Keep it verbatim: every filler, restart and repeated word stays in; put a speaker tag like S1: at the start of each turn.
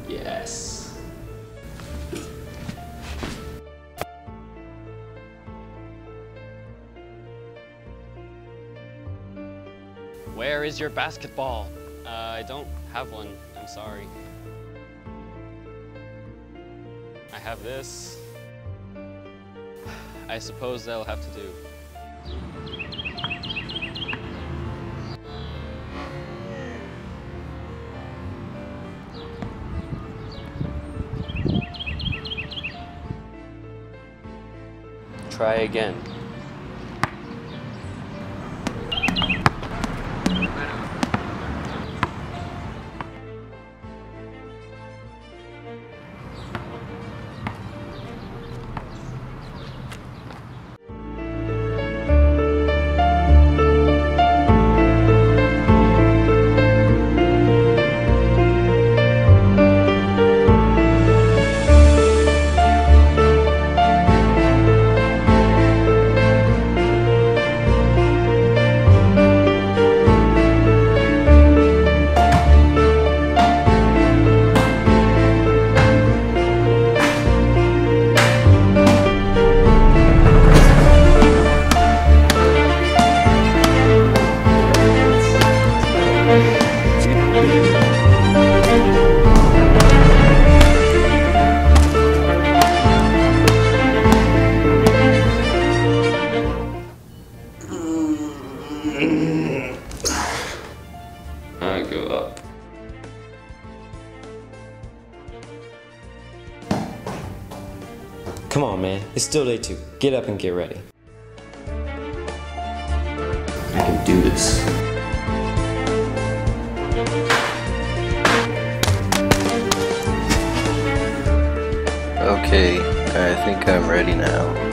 S1: Yes.
S2: Where is your basketball? Uh, I don't have one, I'm sorry. I have this. I suppose that'll have to do. Try again. I go up.
S3: Come on, man. It's still day two. Get up and get ready.
S1: I can do this.
S4: Okay, I think I'm ready now.